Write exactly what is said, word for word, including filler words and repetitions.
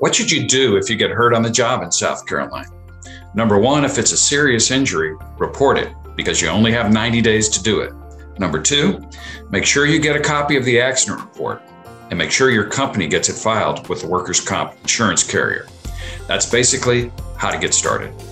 What should you do if you get hurt on the job in South Carolina? Number one, if it's a serious injury, report it because you only have ninety days to do it. Number two, make sure you get a copy of the accident report and make sure your company gets it filed with the workers' comp insurance carrier. That's basically how to get started.